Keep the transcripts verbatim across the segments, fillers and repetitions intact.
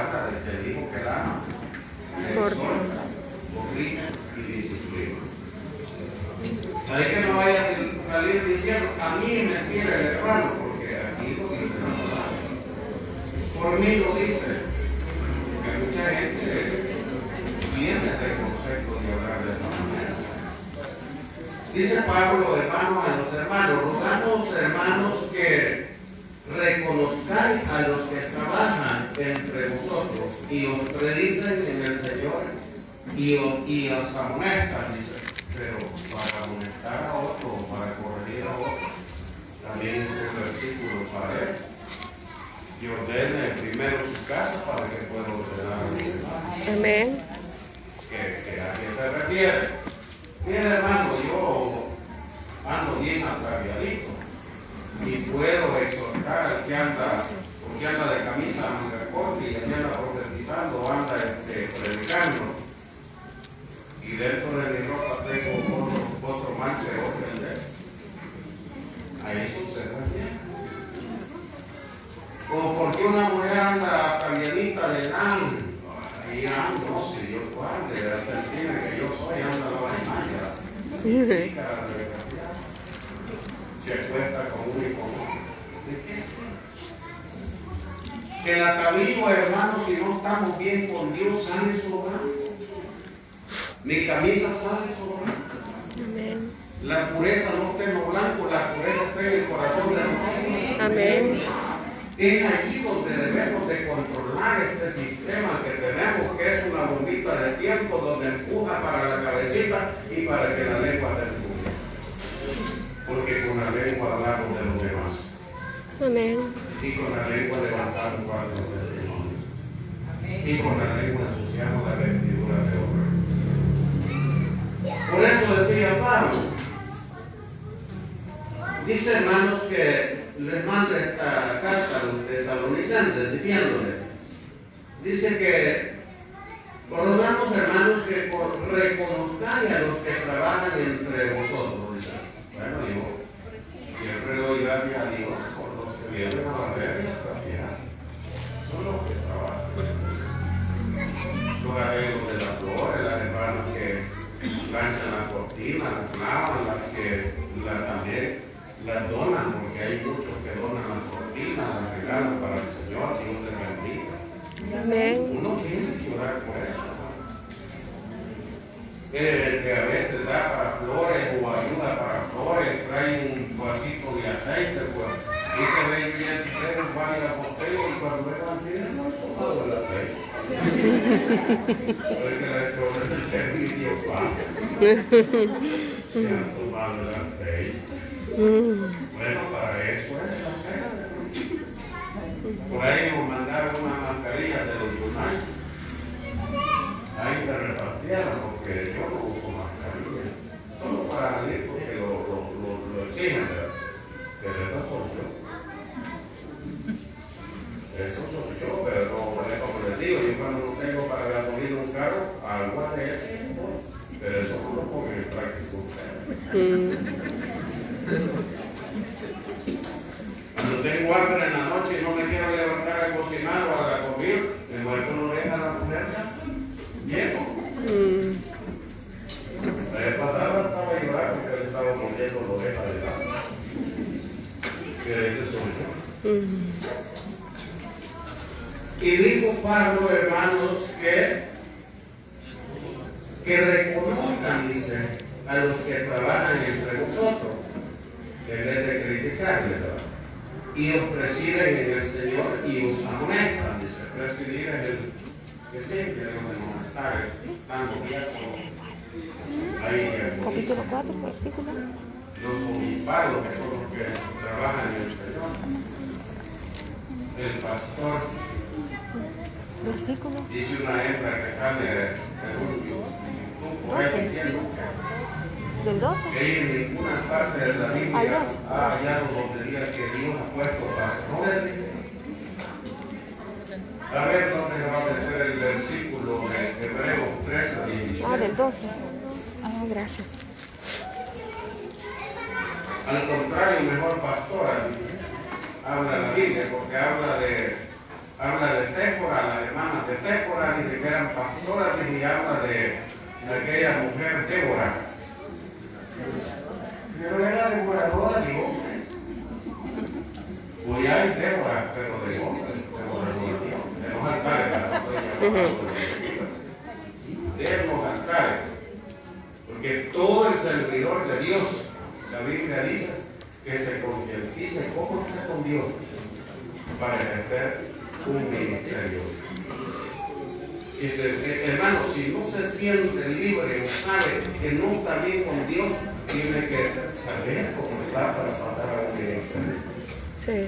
habla de que el hijo que la ama, exhorta, corrige y disciplina. Así que no vaya a salir diciendo, a mí me quiere el hermano, porque aquí lo dice la palabra. Por mí lo dice, que mucha gente tiene este concepto de hablar de esta manera. Dice Pablo, hermanos, a los hermanos, rogamos, hermanos, que reconozcáis a los que trabajan entre vosotros y os prediquen en el Señor y os, y os amonestan, dice. Pero para amonestar a otro, para corregir a otro, también es un versículo para él. Y ordene primero su casa para que pueda ordenar a los demás. Amén. Que, que a qué se refiere. Mira, hermano, yo ando bien ataviadito y puedo exhortar al que anda, porque anda de camisa manga corta y el que anda profetizando, anda este, predicando. Y dentro de mi ropa tengo otro, otro manche de ofender. A eso se refiere. O porque una mujer anda camionita de nan, ahí ando, no sé yo cuál, de Argentina que yo soy, anda la vainilla. Se acuesta con uno y con otro. ¿De qué es? Que el atavío, hermanos, si no estamos bien con Dios, sale sobrando. Mi camisa sale sobrando. Amén. La pureza no está en lo blanco, la pureza está en el corazón de nosotros. Amén. Es allí donde debemos de controlar este sistema que tenemos, que es una bombita de tiempo donde empuja para la cabecita y para que la lengua te empuje. Porque con la lengua hablamos de los demás. Amén. Y con la lengua levantamos cuatro testimonios. Y con la lengua asociamos la vestidura de otro. Por eso decía Pablo, dice, hermanos, que les manda esta carta a los tesalonicenses diciéndoles, dice que rogamos, hermanos, que reconozcáis a los que trabajan entre vosotros. Dice. Bueno, yo siempre doy gracias a Dios por los que vienen a barrer y a trapear. Son los que trabajan. Los arreglos de las flores, las hermanas que planchan la cortina, las lavan, las que la, también las donan, porque hay muchos que donan las cortinas, las regalan para el Señor, Dios les bendiga. Amén. Uno tiene que orar por eso. El que a veces da para flores o ayuda para flores, trae un vasito de aceite, pues, y se ve bien, se vaya a botella y cuando vean tiene no he tomado el aceite. Porque las flores del servicio pasa. Se han tomado el aceite. Bueno, para eso es el aceite. Por ahí nos mandaron una mascarilla de los United. Ahí se repartieron porque yo no uso mascarilla. Solo para salir porque lo, lo, lo, lo exigen, pero eso soy yo. Eso soy yo, pero no, es como les digo, yo cuando no tengo para gasolina un carro, agua de eso, pero eso no lo ponen en práctica ustedes. Cuando tengo hambre en la noche y no me quiero levantar a cocinar o a comer, el muerto no deja a la mujer viejo. Mm. La vez pasada estaba llorando porque él estaba mordiendo la oreja de la. Que ese soy yo. Mm. Y dijo Pablo, hermanos, que, que reconozcan, dice, a los que trabajan entre vosotros, en vez de criticarles, ¿verdad? Y os presiden en el Señor y os amonestan, dice. Presidir es el que siempre debemos amonestar, estando bien con ahí. Capítulo cuatro, versículo. Los obispados, que son los que trabajan en el Señor. El pastor. Versículo. Dice una hembra que sale de un por ahí entiendo. Del doce. Que en ninguna parte de la Biblia ha hallado donde diga que Dios ha puesto pastores. A ver dónde va a meter el versículo de Hebreos trece a diecisiete. Ah, del doce. Ah, gracias. Al contrario, mejor pastora habla la Biblia porque habla de habla de Séfora, la hermana de Débora, dice que eran pastoras, dice, y habla de, de aquella mujer Débora. Pero era devoradora de hombres. Hoy hay Débora, pero de hombres, Débora de Dios, de los altares, de los altares. Porque todo el servidor de Dios, la Biblia dice, que se concientice cómo está con Dios para ejercer un ministerio. Y se, hermano, si no se siente libre o sabe que no está bien con Dios, tiene que saber cómo está para pasar a un ministerio. Sí.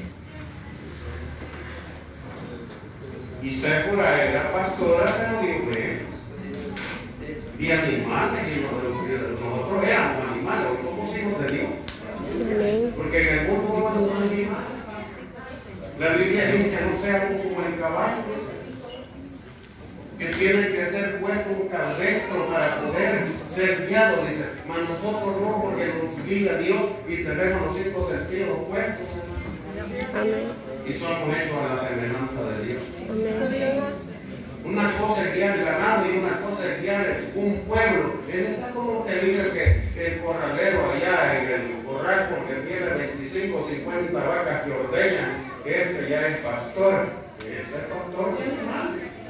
Y Séfora era pastora, pero dijo que y animales, y nosotros éramos animales, hoy somos hijos de Dios. Amén. Porque en el mundo no hay animales. La Biblia dice que no sea como el caballo, que tiene que ser puesto un cabestro para poder ser guiado, dice. Mas nosotros no, porque nos guía Dios y tenemos los cinco sentidos puestos. Amén. Y somos hechos a la semejanza de Dios. Amén. Una cosa es guiar el ganado y una cosa es guiar un pueblo. Él está como que dice que, que el corralero allá en el corral, porque tiene veinticinco o cincuenta vacas que ordeñan, que este ya es pastor. Este pastor tiene más.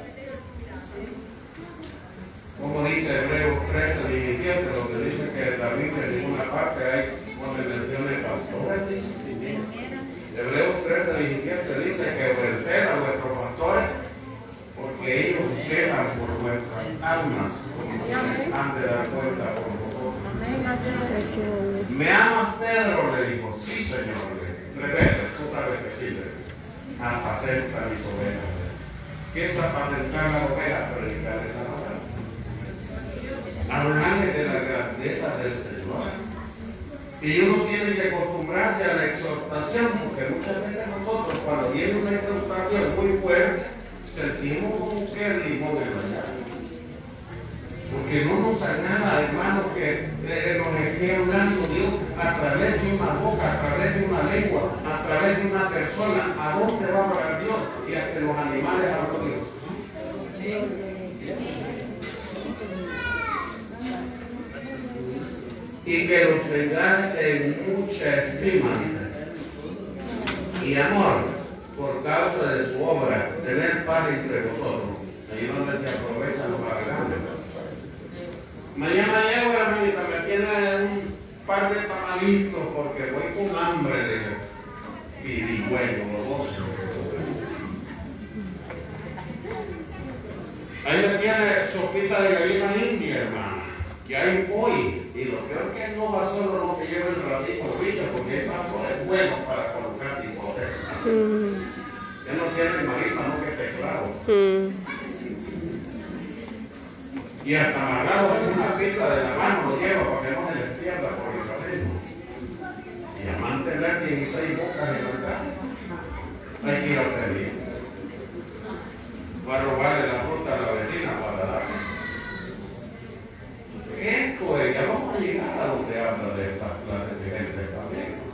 Como dice Hebreos trece, diecisiete, donde dice que la Biblia en ninguna parte hay donde menciona pastores. Hebreos trece, diecisiete dice que obedecer a vuestros pastores, porque ellos quedan por vuestras almas, como han de dar cuenta por vosotros. ¿Me amas, Pedro? Le dijo, sí, Señor. Repete, otra vez que sí. Apacenta mis ovejas. ¿Qué es apacentar la oveja? Predicar esa palabra. Hablarle de la grandeza del Señor. Y uno tiene que acostumbrarse a la exhortación, porque muchas veces nosotros, cuando viene una exhortación muy fuerte, sentimos como que el limón en la llave. Porque no nos agrada, hermano, que eh, nos esté hablando Dios a través de una boca, a través de una lengua, a través de una persona. ¿A dónde va a hablar Dios? Y hasta los animales habló Dios. Y que los tengan en mucha estima y amor por causa de su obra, tener paz entre vosotros. Ahí donde se aprovechan los grandes. Mañana llego, hermanita, me tiene un par de tamalitos porque voy con hambre de pirigüeño o dos. Ahí me tiene sopita de gallina india, hermano. Y ahí voy. Y lo peor es que no va solo, no se lleva el ratito bicho, porque hay pastores buenos para colocar discotecas. Mm. Ya no tiene el marido, no que esté claro. Mm. Y hasta amarrado en una pista de la mano lo lleva para que no se les pierda por el camino. Y a mantener dieciséis bocas en la casa, hay que ir a pedir. Va a robarle la fruta a la vecina para darle. Esto es, ya vamos a llegar a donde habla de estas clases de gente también.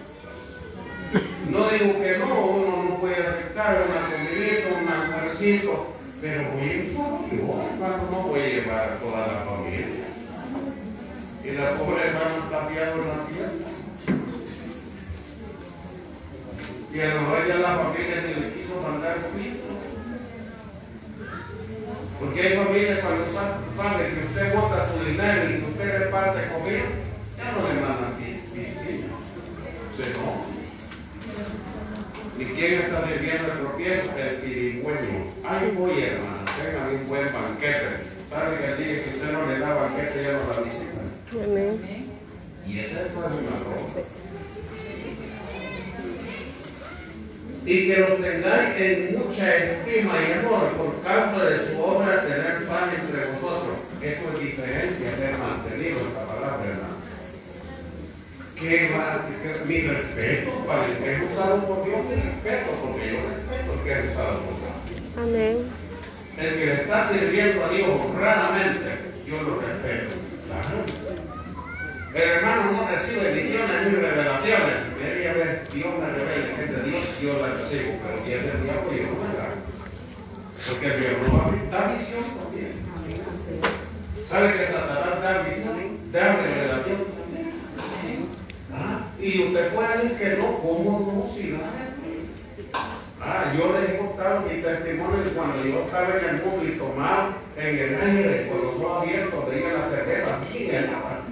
No digo que no, uno no puede aceptar una comidita, un almuercito, pero voy a ir solo yo, hermano, no voy a llevar a toda la familia. Y la pobre hermana está fiada en la fiesta. Y a lo mejor ya la familia ni le quiso mandar comida. Porque hay familias cuando saben que usted bota su dinero y que usted reparte comida, ya no le mandan niños. Se no. ¿Y quién está debiendo el tropiezo? El pirigüeño. Ay, voy, hermano, tengan un buen banquete. ¿Sabe que el día que usted no le da banquete ya no la visita? Amén. Y ese es una ropa. Y que los tengáis en mucha estima y amor por causa de su obra, tener paz entre vosotros. Esto es diferente a ser mantenido esta palabra, hermano. ¿Qué va? Que, mi respeto para el que es usado por Dios, mi respeto, porque yo respeto el que es usado por Dios. Amén. El que le está sirviendo a Dios honradamente, yo lo respeto. Claro. El hermano no recibe visiones ni revelaciones. Media vez Dios me revela que es de Dios, yo la recibo, pero si es del diablo, yo no me la. Porque el diablo va a dar visión también. ¿Sabe que Satanás da visión? Da revelación también. ¿Ah? Y usted puede decir que no, ¿cómo no? Si da. Ah, yo les he contado mi testimonio de cuando yo estaba en el mundo y tomaba en el aire con los ojos abiertos, veía la cerveza, y nada.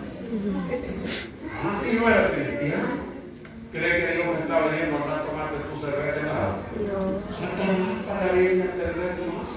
Ah, y no era cristiano. ¿Cree que Dios me estaba diciendo no tomarte tu cerveza de nada? No. Satanás para irme a perder tu más.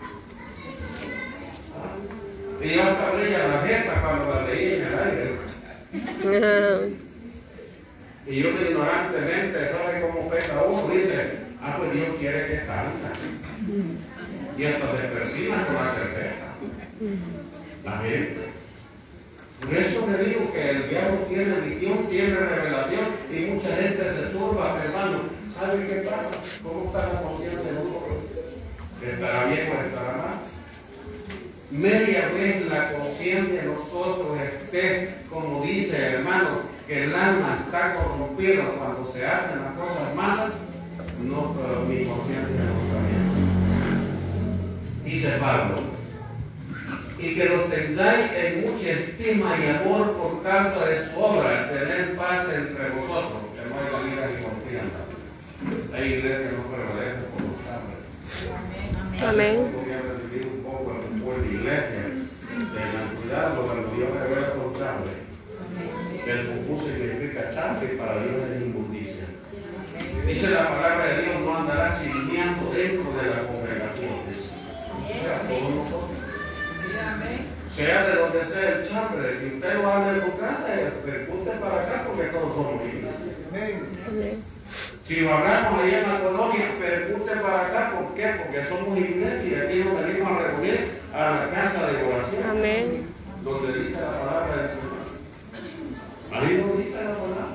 Ah, y yo hasta abría la jeta cuando la leí en el aire. Y yo ignorantemente, ¿sabe cómo pesa uno? Dice, ah, pues Dios quiere que salga. Y hasta se persina con la cerveza. La gente. Por eso le digo que el diablo tiene visión, tiene revelación, y mucha gente se turba pensando, ¿sabe qué pasa? ¿Cómo está la conciencia de nosotros? ¿Estará bien o estará mal? Media vez la conciencia de nosotros esté, como dice el hermano, que el alma está corrompida cuando se hacen las cosas malas, no, pero mi conciencia no está bien. Dice Pablo, y que lo tengáis en mucha estima y amor por causa de su obra, tener paz entre vosotros, que no haya ira ni confianza. Hay iglesia que no prevalece por los hombres. Amén. Voy a recibir un poco en un buen iglesia, tengan cuidado cuando Dios revela por chambre. El pupú significa chambre y para Dios es inmundicia. Dice la palabra de Dios, no andará chismeando dentro de la congregación. O sea, todos nosotros. Sea de donde sea el chambre, que usted lo haga en su casa, percute para acá porque todos somos iglesia. Amén. Si lo hablamos ahí en la colonia, percute para acá, ¿por qué? Porque somos iglesia y aquí nos venimos a reunir a la casa de oración. Amén. Donde dice la palabra del Señor. Ahí no dice la palabra.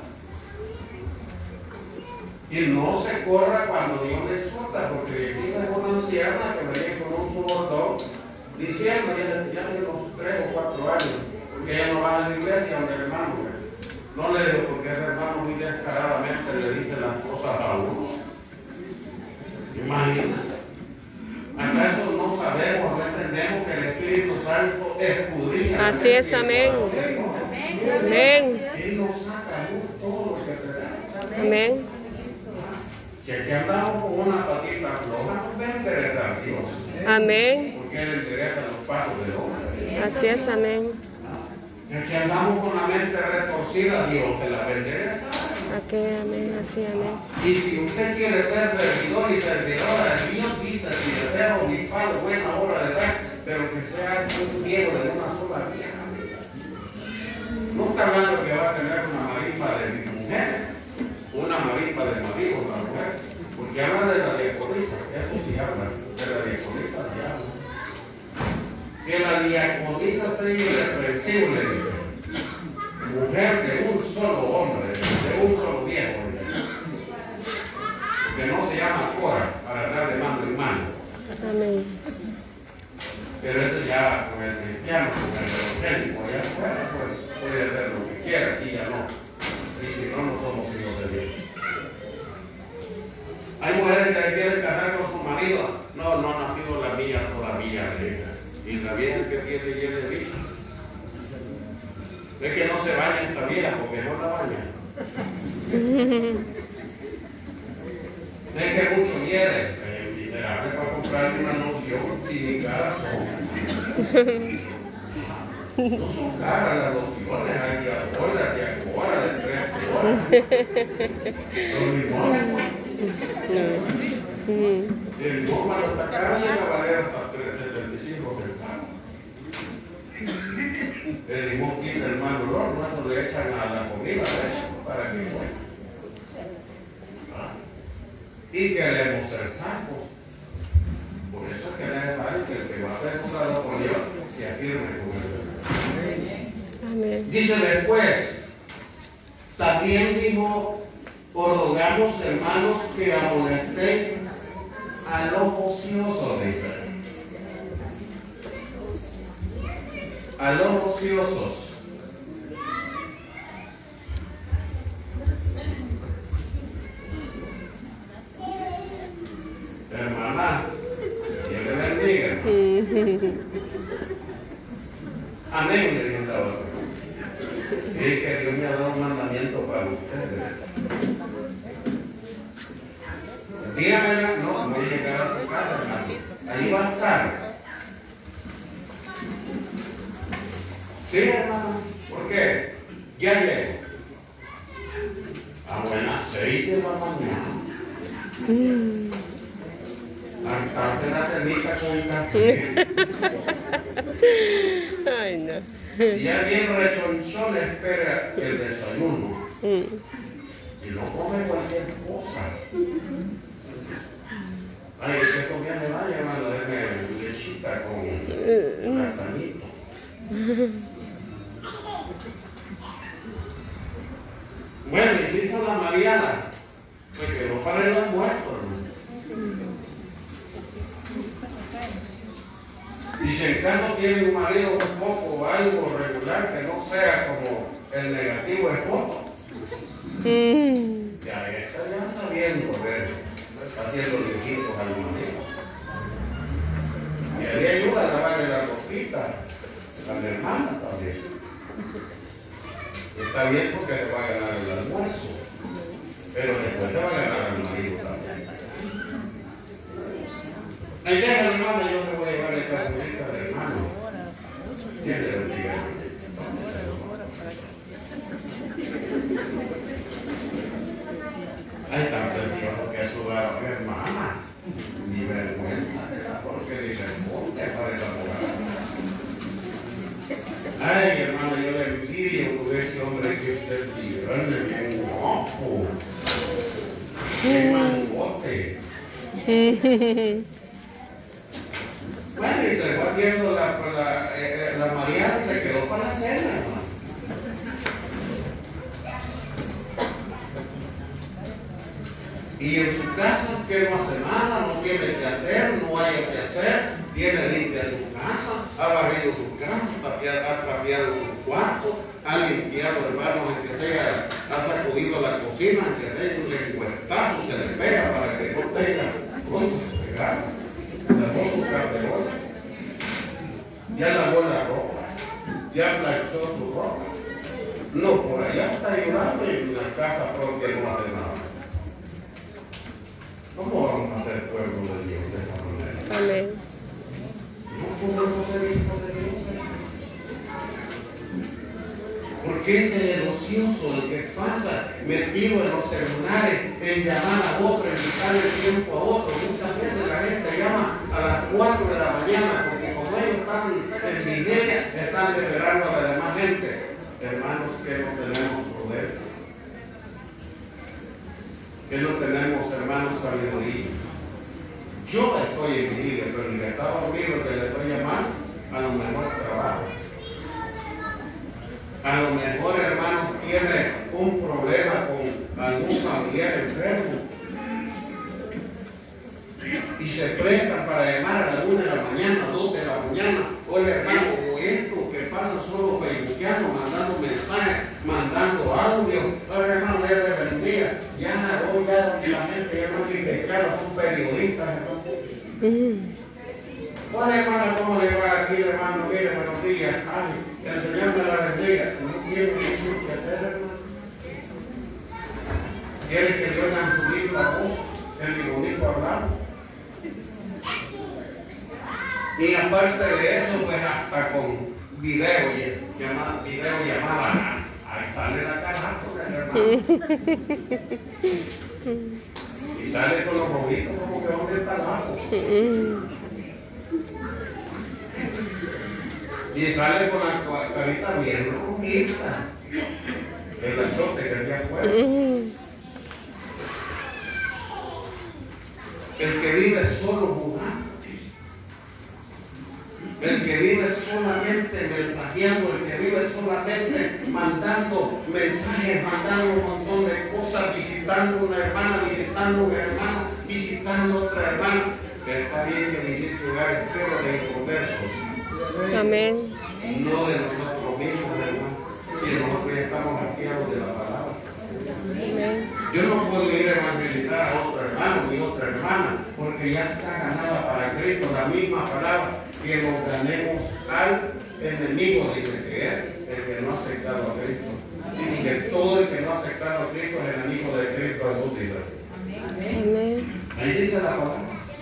Y no se corra cuando Dios le exhorta, porque aquí hay una anciana que venía con un subordón diciendo, ya, ya tiene unos tres o cuatro años, que ella no va a la iglesia donde el hermano. No le digo porque ese hermano muy descaradamente le dice las cosas a uno. Imagínate. ¿Acaso no sabemos, no entendemos que el Espíritu Santo escudriña? Así es, amén. Amén. Él nos saca todo lo que tenemos. Amén. Si aquí andamos con una patita floja, nos va a interesar Dios. Amén. Porque Él endereza los pasos del hombre. Así es, amén. Si aquí andamos con la mente retorcida, Dios te la endereza. Aquí, amén, así, amén. Y si usted quiere ser servidor y servidora, Dios dice, si le dejo mi palo, buena obra de dar, pero que sea un viejo de una sola vía. No está hablando que va a tener una marimba de mi mujer, una marimba de marido, la mujer, porque habla de la diaconisa, eso sí habla, de la diaconisa sí habla. Que la diaconisa sea irreprensible, dice. Mujer de un solo hombre, de un solo viejo, que no se llama Cora para dar de mano en mano. Amén. Pero eso ya con el cristiano, con el evangélico, ya fuera, pues puede hacer lo que quiera, aquí ya no. Y si no, no somos hijos de Dios. Hay mujeres que quieren casar con su marido. No, no ha nacido la mía todavía, vieja. Y la vieja que tiene y es de bicho. Es que no se baña esta vieja porque no la baña. Es que mucho hiere. Eh, literalmente para comprarle una noción sin ni cara son. No son caras las lociones, hay de ahora, de ahora, de tres horas. Los limones. El limón cuando está caro llega a valer hasta treinta y cinco centavos. El limón quita el mal olor, no eso le echan a la comida, ¿ves? Para que bueno. ¿Ah? Y queremos ser sacos. Por eso es que es necesario que el que va a ser usado por Dios se afirme con el Señor. Amén. Dice después, también dijo, os rogamos hermanos que amonestéis a los ociosos, dice. A los ociosos. Hermana, Amén, le dijo la otra. Y es que Dios me ha dado un mandamiento para ustedes. Dígamela, no, voy a llegar a tu casa, hermano. Ahí va a estar. Sí, hermano. ¿Por qué? Ya llego. A buenas seis de la mañana. Mm. Hasta la termita con el café. Ay, no. Y ya bien rechonchón espera el desayuno. Mm. Y no come cualquier cosa. Ay, ese comía me va a llamar a darme lechita con castanito. Bueno, y si hizo la Mariana, se quedó para el almuerzo, hermano. Y si en caso tiene un marido un poco algo regular, que no sea como el negativo esposo, Mm. ya está ya sabiendo ver, está haciendo dibujitos al marido. Y ahí ayuda a lavarle la ropita a la hermana también. Está bien porque le va a ganar el almuerzo, pero después te va a ganar el marido también. Ahí deja, hermana, yo te voy a llevar esta cosita de hermano. Dios le bendiga. Hay tanto Dios que sudar a mi hermana. Ni vergüenza, porque dice, ponte para el abogado. Ay, hermano, yo le envidio por ese hombre que usted tiene, bien guapo. Qué mangote. Bueno, y se fue viendo la, la, eh, la Mariana y se quedó para la cena, hermano. Y en su casa, que no hace nada, no tiene que hacer, no hay que hacer, tiene limpia su casa, ha barrido su casa, tapiado, ha trapeado su cuarto, ha limpiado, hermanos, en que sea, ha sacudido la cocina, en que tenga un lengüetazo, se le pega para que no tenga cosas pegadas. Lavó su carterola, ya lavó la ropa, ya planchó su ropa. No, por allá está ayudando y en la casa propia no hace nada. ¿Cómo vamos a hacer pueblo de Dios de esa manera? Amén. No podemos ser hijos de Dios. Porque ese es el ocioso, el que pasa metido en los celulares, en llamar a otro, en quitarle el tiempo a otro. Muchas veces la gente llama a las cuatro de la mañana porque como ellos están en vigilia, están esperando a la demás gente. Hermanos, que no tenemos poder, que no tenemos, hermanos, sabiduría. Yo estoy en vigilia, pero el que está dormido, que le estoy llamando, a lo mejor trabaja. A lo mejor, hermanos, tiene un problema con algún familiar enfermo y se prestan para llamar a la una de la mañana, dos de la mañana. Oye, hermano, o esto que pasa solo facebookeando, mandando mensajes, mandando audio. Oye, hermano, Dios le bendiga. Ya, hoy ya donde la gente ya no tiene que claro, son periodistas, hermano. Hola, hermano, ¿cómo le va aquí, hermano? Mire, buenos días. Ay, el Señor me la bendiga. No quiero decir que hacer, hermano. Quiere que le oigan subir la voz, el bonito hablar. Y aparte de eso, pues hasta con video, llamada, video llamada. Ahí sale la carajo, hermano. Y sale con los ojitos como que hombre está abajo. Y sale con la carita bien rojita. El achote que había afuera. El que vive solo jugando. El que vive solamente mensajeando, el que vive solamente mandando mensajes, mandando un montón de cosas, visitando una hermana, visitando un hermano, visitando otra hermana. Que está bien que visite lugares, pero de inconversos. Amén. No de nosotros mismos, hermano, que nosotros estamos afiados de la palabra. Amén. Yo no puedo ir a evangelizar a otro hermano ni otra hermana, porque ya está ganada para Cristo la misma palabra, que nos ganemos al enemigo, dice que es el que no ha aceptado a Cristo. Y que todo el que no ha aceptado a Cristo es enemigo de Cristo Jesús, dice. Amén. Ahí dice la palabra.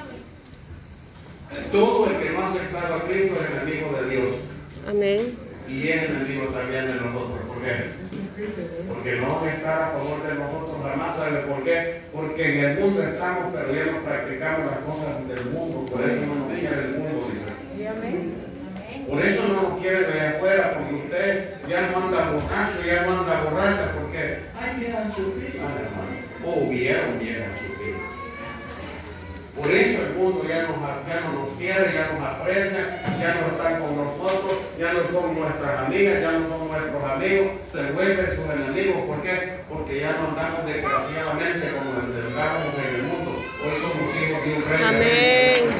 Todo el que no ha aceptado a Cristo es enemigo de Dios. Amén. Y es enemigo también de nosotros. ¿Por qué? Porque no está a favor de nosotros jamás. ¿Sabe por qué? Porque en el mundo estamos, pero ya no practicamos las cosas del mundo. Por eso no nos quiere del mundo, dice. Amén. Por eso no nos quiere de afuera, porque usted ya no anda borracho, ya no anda borracha, porque hay viejas chupitas, hermano. O vieron viejas chupitas. Por eso el mundo ya, nos, ya no nos quiere, ya nos aprecia, ya no están con nosotros, ya no son nuestras amigas, ya no son nuestros amigos, se vuelven sus enemigos. ¿Por qué? Porque ya no andamos desgraciadamente como andamos en el mundo. Hoy somos hijos de un rey. Amén.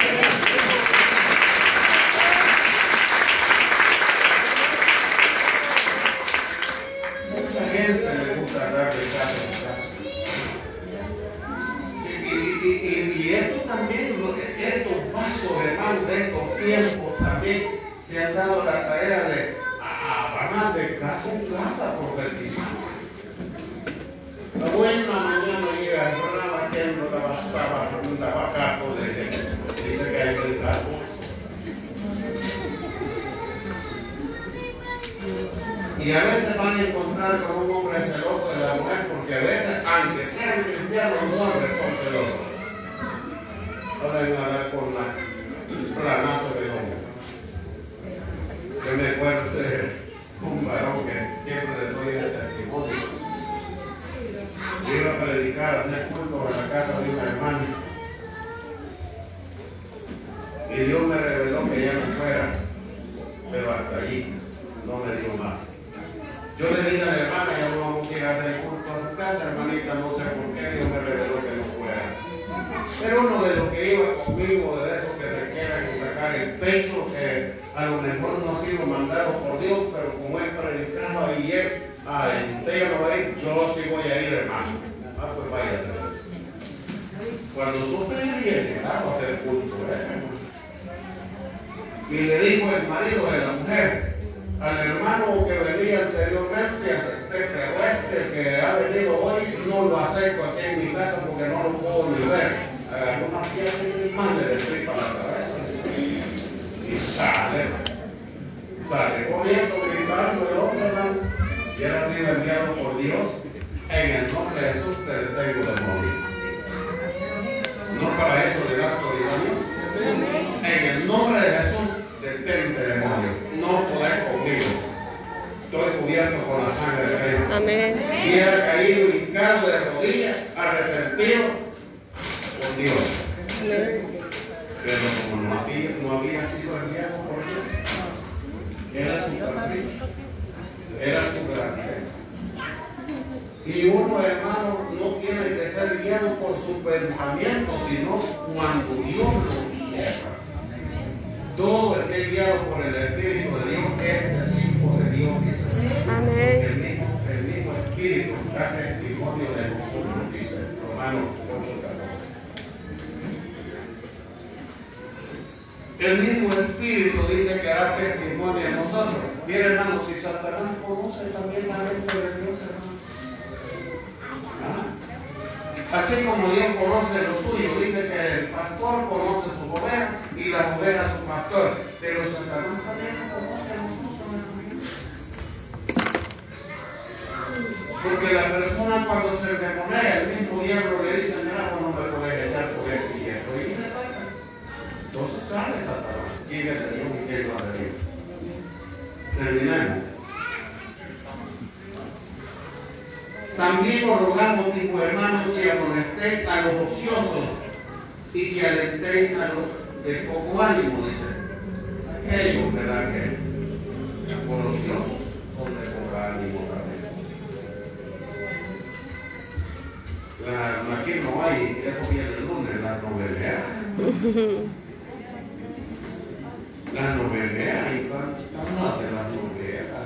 Mucha gente le gusta andar de casa en casa. Y, y, y, y esto también, estos pasos, hermano, de estos tiempos también se han dado la tarea de van de casa en casa profetizando. La buena mañana llega el programa haciendo un tabacato de dice que hay que entrar. Y a veces van a encontrar con un hombre celoso de la mujer, porque a veces, aunque sean cristianos, los hombres son celosos. Ahora van a dar por la planazo de hombre. Yo me acuerdo de un varón que siempre le doy el testimonio. Yo iba a predicar, a hacer culto en la casa de una hermana. Y Dios me reveló que ya no fuera, pero hasta allí no me dio más. Yo le dije a la hermana, ya no vamos a ir a hacer culto a su casa, hermanita, no sé por qué, Dios me reveló que no fuera. Pero uno de los que iba conmigo, de esos que se quieren sacar el pecho, que a lo mejor no ha sido mandado por Dios, pero como él predicaba y él, ay, usted ya no va a ir, yo sí voy a ir, hermano. Ah, pues váyase. Cuando supe bien, llegaba a hacer culto, ¿eh? Y le dijo el marido de la mujer, al hermano que venía anteriormente, acepté, pero este que ha venido hoy no lo acepto aquí en mi casa porque no lo puedo ni ver. Agarró una piedra y mande de tripa a la cabeza. Y sale, sale corriendo, gritando el hombre, hermano. Y era sido enviado por Dios. En el nombre de Jesús te detengo de morir. No para eso le da autoridad. En el nombre de Jesús, detente, demonio. No podés conmigo. Estoy cubierto con la sangre de Cristo. Amén. Y era caído hincado de rodillas, arrepentido por Dios. Amén. Pero como no había, no había sido enviado por Dios, era su capricho, era su grandeza. Y uno, hermano, no tiene que ser guiado por su pensamiento, sino cuando Dios lo quiera. Todo el que es guiado por el Espíritu de Dios es hijo de Dios, dice. Amén. El mismo, el mismo Espíritu da testimonio de nosotros, dice Romanos ocho catorce. El mismo Espíritu dice que da testimonio de nosotros. Mira, hermano, si Satanás conoce también la mente de Dios, hermano. ¿Ah? Así como Dios conoce lo suyo, dice que el pastor conoce sus ovejas y las ovejas su pastor, pero Satanás también conoce a nosotros. Porque la persona cuando se demonea, el mismo diablo le dice, mira, vos no me podés echar por esto y esto, y le toca. Entonces sale Satanás, quién es de Dios y quién no es de Dios. Terminemos. También os rogamos, mis hermanos, que amonestéis a los ociosos y que alentéis a los de poco ánimo, dice. Aquellos, ¿verdad? Que por ociosos son de poco ánimo también. La, aquí no hay, eso viene el lunes, las noveleas. Las noveleas, y cuántas de las noveleas.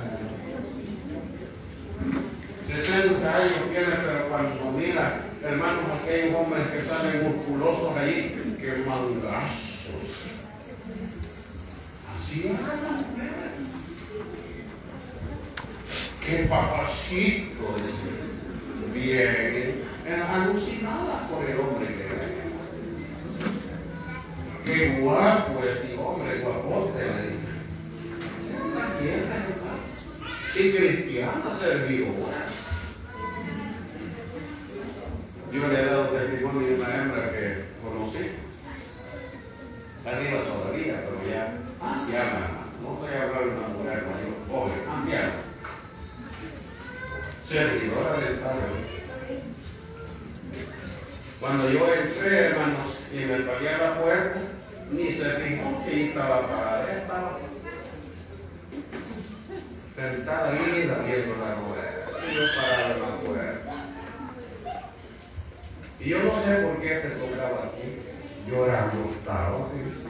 sesenta años tiene, pero cuando mira, hermanos, aquellos hombres que salen musculosos ahí, que mangazos. Así eran las mujeres. el papacito, bien, alucinada por el hombre que ve. Qué guapo ese hombre, guapote, le dije. Una tierra, y cristiana servidora. Yo le he dado testimonio de una hembra que conocí. Arriba todavía, pero ya anciana. No estoy hablando de una mujer mayor, joven, anciana. Servidora del Padre. Cuando yo entré, hermanos, y me pagué a la puerta, ni se fijó que ahí estaba parada. Estaba sentada ahí viendo la mujer. Y yo parado en la puerta. Y yo no sé por qué se tocaba aquí. Yo era asustado.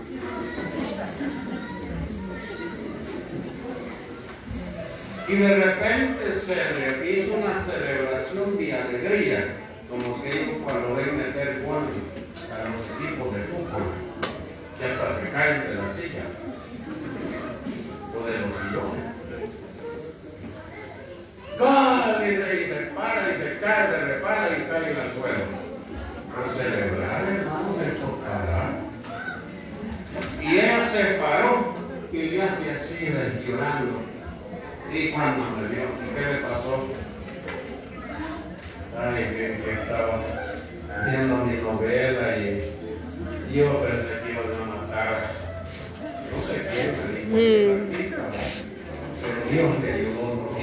Y de repente se le hizo una celebración de alegría, como que ellos cuando ven meter gol a los equipos de fútbol, que hasta se caen de la silla o de los sillones. ¡Gol! Y se para y se cae, se repara y cae en el suelo. Por celebrar, hermano, se tocará. Y ella se paró y yo hacía así, llorando. Y cuando me vio, ¿qué le pasó? Ay, que, que estaba viendo mi novela y yo pensé que iban a matar. No sé quién me dijo, mm. que pero Dios le ayudó, no.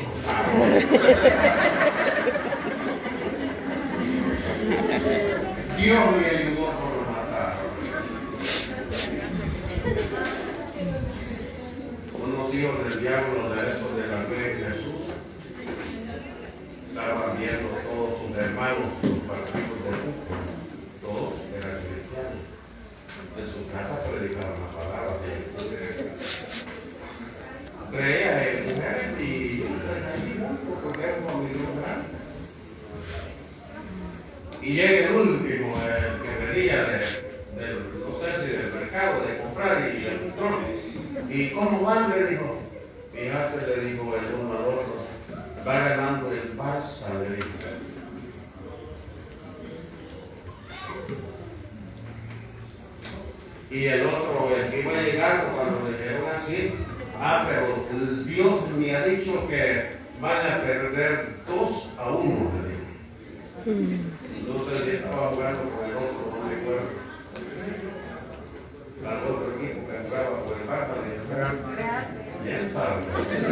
Dios me ayudó a no matar. Unos hijos del diablo de esos de la fe de Jesús estaban viendo todos sus hermanos, sus partidos de fútbol, todos eran cristianos. En su casa predicaban la palabra de Jesús. Creía en mujeres y yo creí mucho porque era un familiar grande. Y llega el último, el que venía de, del, no sé si del mercado, de comprar y el trono. ¿Y cómo van? Le dijo. Fíjate, le dijo el uno al otro. Va ganando el Barça, le dijo. Y el otro, el que iba llegando, cuando le dijeron así, ah, pero Dios me ha dicho que van a perder dos a uno, le dijo. Entonces él estaba jugando con el otro, no me acuerdo. Al otro equipo que jugaba por el Barça, le dijo, bien sabe.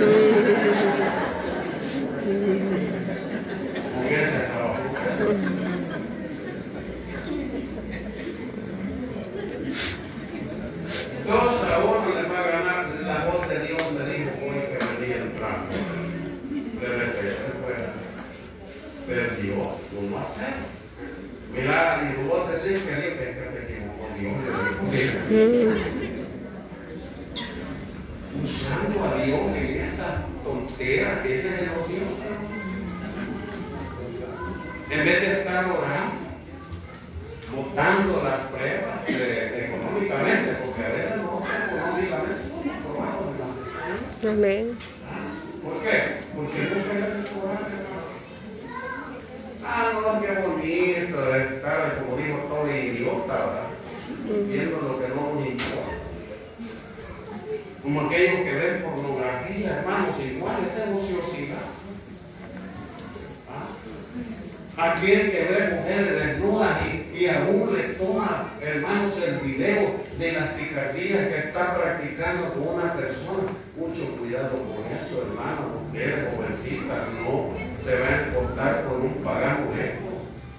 Con ese estaba jugando. Dos a uno le va a ganar la voz de Dios, me dijo hoy que venía el Franco. De repente fue, perdió uno a cero. Mira, y vos decís que Dios que te equivocó, Dios le dijo. Usando a Dios en esa tontera, ese es el ocio. En vez de estar orando, botando las pruebas eh, económicamente, porque a veces no económicamente son aprobados. Amén. ¿Por qué? Porque no queremos orar. Ah, no, qué bonito estar, como dijo todo idiota, ¿verdad? Viendo lo que no nos importa. Como aquellos que ven pornografía, hermanos, igual es ociosidad. ¿Ah? Aquel que ve mujeres desnudas y, y aún le toma, hermanos, el video de las picardías que está practicando con una persona. Mucho cuidado con eso, hermanos, mujeres jovencitas, no se van a encontrar con un pagano esto.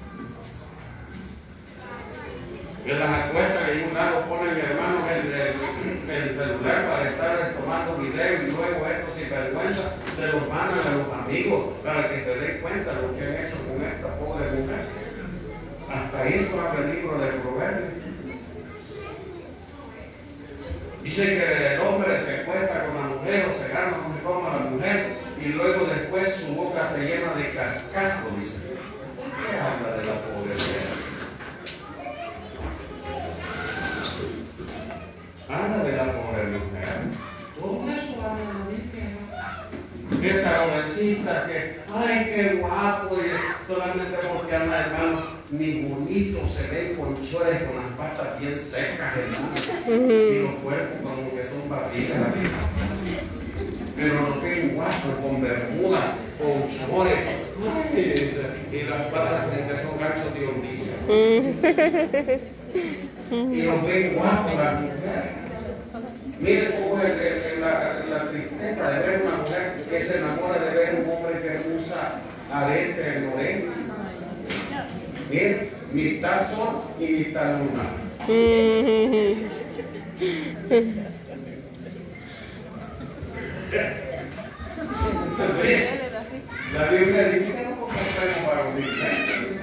En las acuestas y un lado ponen, hermanos, el, el, el celular para estar tomando video y luego esto sin vergüenza se los mandan a los amigos para que se den cuenta de lo que han hecho con esta pobre mujer. Hasta eso abre el libro de Proverbios. Dice que el hombre se acuesta con la mujer o se gana con como la mujer y luego después su boca se llena de cascajo, dice. ¿Por qué habla de la pobreza? Habla de la pobre mujer. Todo eso habla de la Biblia. esta jovencita que, ay, qué guapo, y solamente porque anda, hermano, ni bonito se ven con chores, con las patas bien secas, hermano, y los cuerpos como que son batidas, pero lo ven guapos, con bermuda, con chores, ay, y las patas como que son ganchos de ondilla. Y los ven guapos las mujeres. Miren cómo es el, el, la, la tristeza de ver una mujer que se enamora de ver un hombre que usa arete en oreja. Miren, mitad sol y mitad luna. Entonces, la Biblia dice que no compartimos varones.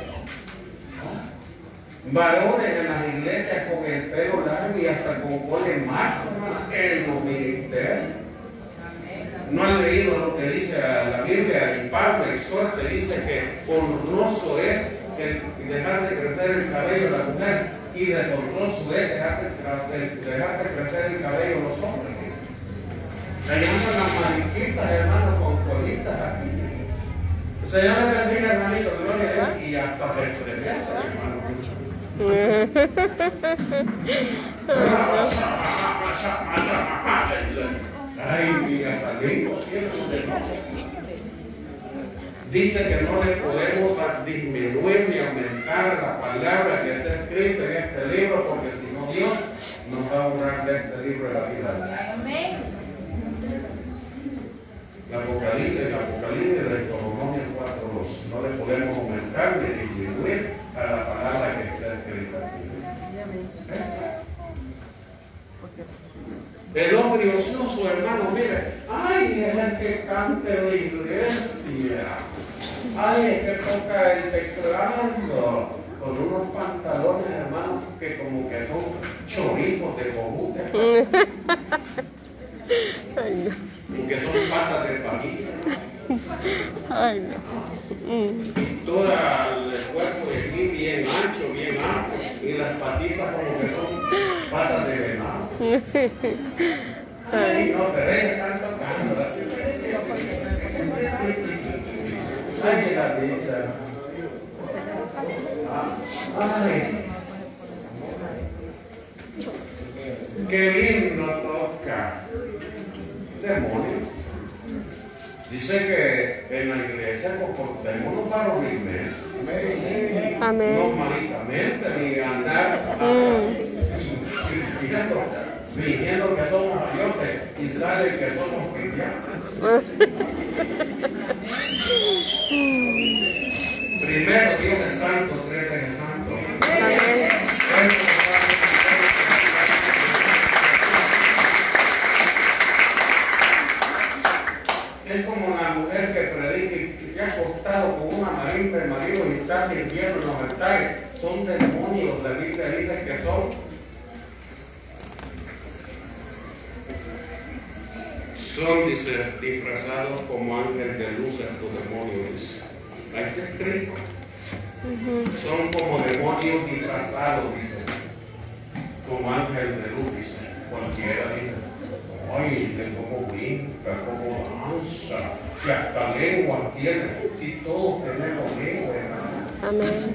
Varones en las iglesias con el pelo largo y hasta con coles machos en los ministerios. No han leído lo que dice la Biblia, y Pablo exhorta, dice que honroso es el dejar de crecer el cabello de la mujer y deshonroso es dejar de, dejar de crecer el cabello de los hombres. Se llaman las mariquitas, hermanos, con colitas aquí. Se llama bendiga, hermanito, gloria a Dios, y hasta pertenencia, hermano. Ay, mira, también dice que no le podemos disminuir ni aumentar la palabra que está escrita en este libro, porque si no Dios nos va a borrar de este libro de la vida. Amén. La Apocalipsis, el Apocalipsis de Deuteronomio cuatro dos. No le podemos aumentar ni disminuir a la palabra que está escrita aquí. El hombre ocioso, hermano, mire, ay, es el que canta en la iglesia, ay, es que toca el teclado, con unos pantalones, hermano, que como que son chorizos de cojute, y que son patas de pajilla. Ay, no. Y todo el cuerpo de aquí bien ancho, bien amplio, y las patitas como que son patas de venado. Ay, no, pero ellos están tocando, ¿verdad? Ay, la vida. Ay, qué lindo toca. Demonio. Dice que en la iglesia comportémonos varonilmente. Amén. No malicamente, ni andar fingiendo, fingiendo que somos ayotes y sale que somos cristianos. Primero, Dios es santo, tres es santo. Amén. Es como la mujer que predica y que ha acostado con una marimba, el marido, y está sirviendo en los altares. Son demonios, la Biblia dice que son. Son, dice, disfrazados como ángeles de luz estos demonios, dice. Ahí está escrito. Son como demonios disfrazados, dice. Como ángeles de luz, dice. Cualquiera dice. Ay, que como brinca, como danza, si hasta lengua tiene, si todos tenemos lengua, hermano. Amén.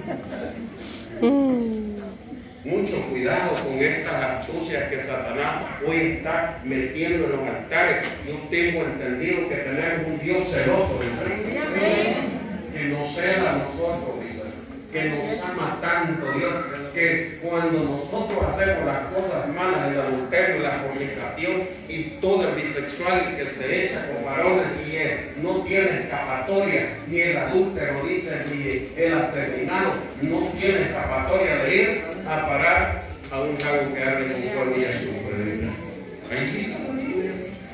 Mm. Mucho cuidado con estas astucias que Satanás hoy está metiendo en los altares. Yo tengo entendido que tenemos un Dios celoso, dice. Amén. Que nos cela a nosotros, dice. Que nos ama tanto, Dios, que cuando nosotros hacemos las cosas malas, el adulterio, la fornicación y todo el bisexual que se echa con varones y él no tiene escapatoria, ni el adúltero, dice, ni el afeminado, no tiene escapatoria de ir a parar a un lago que arde con fuego y azufre. Ahí dice la Biblia.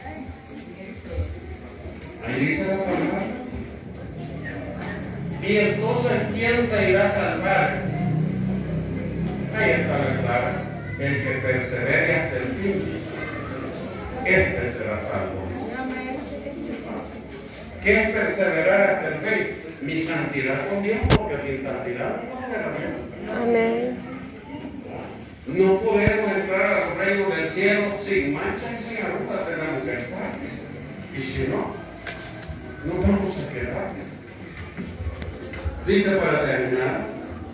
Ahí dice la palabra. Y entonces, ¿quién se irá a salvar? Ahí está la clave. El que persevere hasta el fin, este será salvo. ¿Qué es perseverar hasta el fin? Mi santidad con Dios, porque mi santidad no puede ver a Dios. Amén. No podemos entrar al reino del cielo sin mancha y sin arrugas de la mujer. Y si no, No vamos a quedar. Dice para terminar.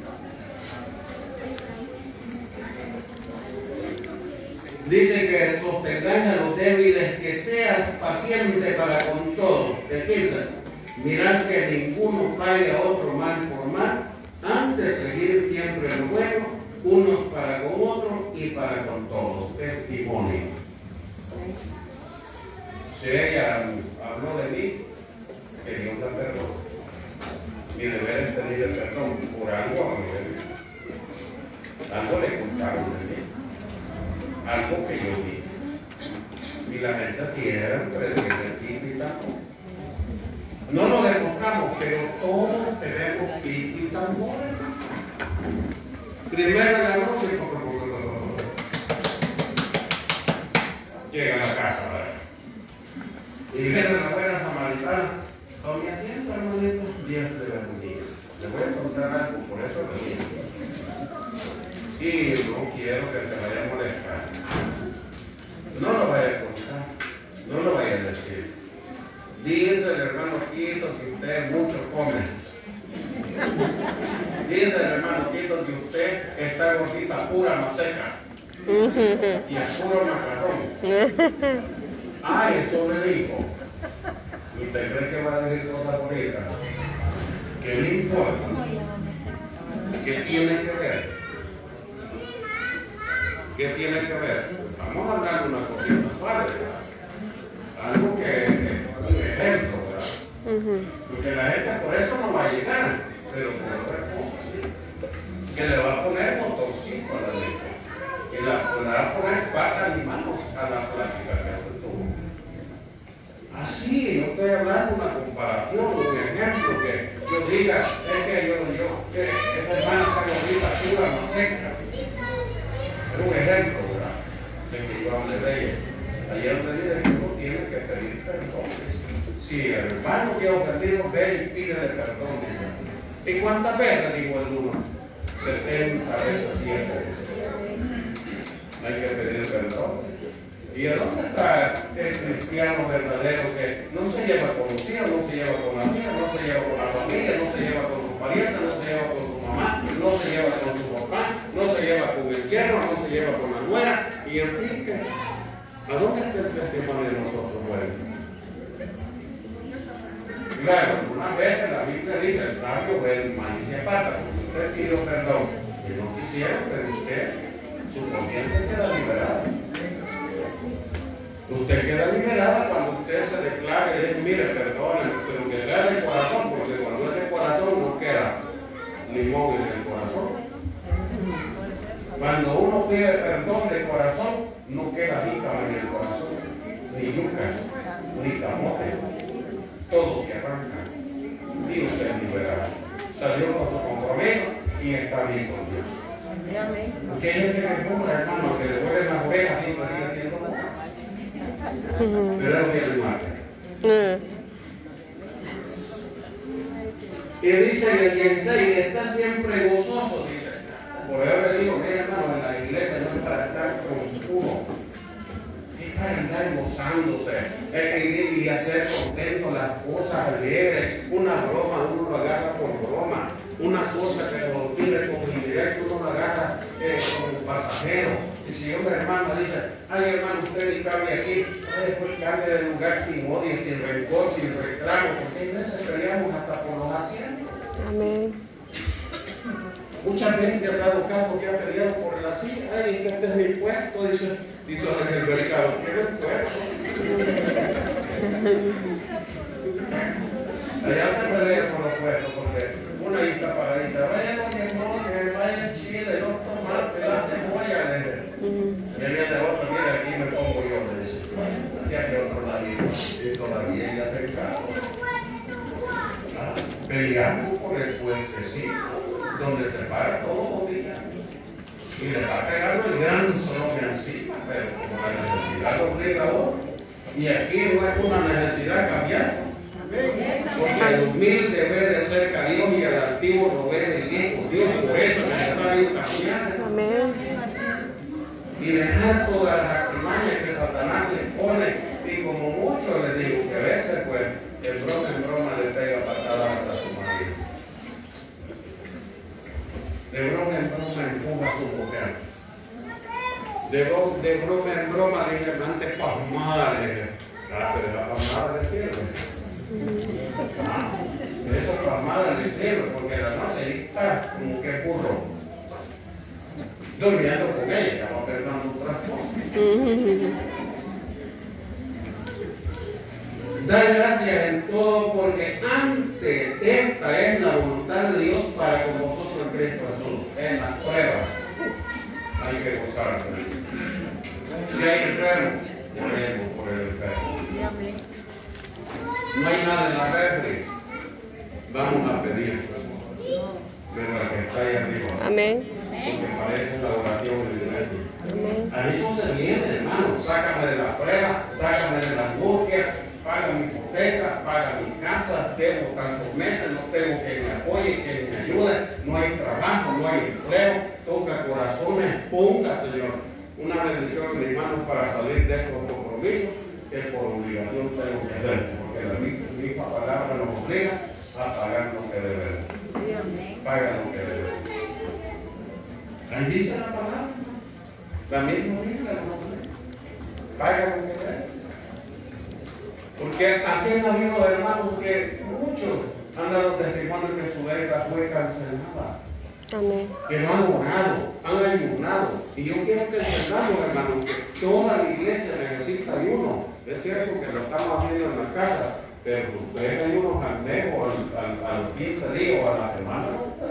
Dice que sostengáis a los débiles, que seas paciente para con todos. ¿Qué piensas? Mirad que ninguno pague a otro mal por mal, antes seguir siempre lo bueno, unos para con otros y para con todos. Testimonio. Si ella habló de mí, que Dios la perdone. Y de haber tenido el perdón por algo, algo le contaron de mí. Algo que yo vi. Y la gente siempre tiene pipi y tambor. No lo demostramos, pero todos tenemos pipi y tambor. Primero de la noche, llega a la casa, ¿verdad? Y viene la buena samaritana. Con mi asiento, hermanito, Dios te bendiga. Le voy a contar algo, por eso lo digo. Y no quiero que te vaya a molestar. No lo vaya a contar, no lo vaya a decir. Dice el hermano Quito que usted mucho come. Dice el hermano Quito que usted está gordita pura maseca y a puro macarrón. Ah, eso le dijo. ¿Y usted cree que va a decir cosas bonitas? ¿Qué le importa? ¿Qué tiene que ver? ¿Qué tiene que ver? Vamos a hablar de una cosita suave, ¿verdad? Algo que es un ejemplo, ¿verdad? Uh-huh. Porque la gente por eso no va a llegar, pero por otra cosa, ¿sí? Que le va a poner motorcito a la letra, que la, le va a poner patas y manos a la plática que hace tú. Así, no estoy hablando de una comparación, un ejemplo que yo diga, es que yo, yo, que esta hermana está gordita, pura, no seca. Es un ejemplo, ¿verdad? De que yo hablé de ella. Ayer te dije que uno tiene que pedir perdón. Si el hermano que ha ofendido, ve y pídele perdón. ¿Y cuántas veces digo el uno? setenta veces, siete veces. Hay que pedir perdón. ¿Y a dónde está el cristiano verdadero que no se lleva con los hijos, no se lleva con la amiga, no se lleva con la familia, no se lleva con sus parientes, no se lleva con su mamá, no se lleva con su papá, no se lleva con el yerno, no se lleva con la nuera? Y en fin, ¿qué? ¿A dónde está el testimonio de nosotros, bueno? Claro, algunas veces la Biblia dice, el sabio ve el mal y se aparta, porque usted pidió perdón y no quisieron, pero usted, su conciencia queda liberada. Usted queda liberada cuando usted se declare y dice, mire, perdónenme, pero que sea del corazón, porque cuando es del corazón no queda limón en el corazón. Cuando uno pide perdón de corazón, no queda jícama en el corazón, ni yuca, ni camote, todo se arranca. Y usted es liberado. Salió con su compromiso y está bien con Dios. Porque hay gente que compra, hermano, que le vuelven las ovejas y sigue haciendo nada. Pero es el mal. Y dice en el dieciséis, está siempre gozoso, dice. Por eso le digo, mira hermano, en la iglesia no es para estar con uno, es para andar gozándose, es y hacer contento las cosas alegres, una broma, uno lo agarra por broma, una cosa que se lo pide con indirecto, uno lo agarra eh, como pasajero. Y si un hermano dice, ay hermano, usted ni cabe aquí, después que ande del lugar sin odio, sin rencor, sin reclamo, porque hay veces peleamos hasta por los asientos. Amén. Muchas veces ha dado caso que ha peleado por la silla. Ay, este es mi puesto, dice, dice en el mercado. ¿Qué es el puesto? Allá se pelea por los puestos, porque una ahí está paradita. Vaya lo que no, que vaya en Chile, dos tomates, la cebolla, le dice. Y el día de otro, mira, aquí me pongo yo, le dice. Aquí hay otro ladito. Y todavía ella hace caso. Ah, peleando por el puentecito, donde se para todo el día. Y le va pegando el gran solón encima, pero como la necesidad lo obliga a uno. Y aquí no es una necesidad cambiar. Porque el humilde debe de ser a Dios y el antiguo lo ve del hijo Dios. Por eso es necesario cambiar. Amén. Y dejar todas las artimañas que Satanás le pone. Y como muchos les digo, que a veces pues el brote no de broma en broma, dije, antes pasmada, le dije, ah, pero la pasmada le sirve. Ah, esa pasmada le sirve, porque la noche ahí está como que burro. Durmiendo con ella, estaba pensando otras cosas. Da gracias en todo, porque antes esta es la voluntad de Dios para con vosotros en Cristo Jesús. En las pruebas hay que gozar. Si hay enfermo, oremos por el enfermo. No hay nada en la refri, vamos a pedir. Pero la que está ahí arriba. Amén. Porque parece la oración del dinero. Amén. A eso se viene, hermano. Sácame de la prueba, sácame de la angustia, paga mi hipoteca, paga mi casa, tengo tantos meses, no tengo que me apoye, que me ayude, no hay trabajo, no hay empleo, toca corazones, ponga, Señor, una bendición, mis hermanos, para salir de estos compromisos que por obligación tengo que hacer, porque la misma palabra nos obliga a pagar lo que debemos. Paga lo que debemos. Ahí dice la palabra, la misma Biblia nos obliga. Paga lo que debemos. Porque aquí han habido hermanos que muchos han dado testimonio que su deuda fue cancelada. Amén. Que no han orado, han ayunado. Y yo quiero que entendamos, hermanos, que toda la iglesia necesita ayuno. Es cierto que lo estamos haciendo en la casa, pero ustedes ayunos al mes o al, al, a los quince días o a la semana.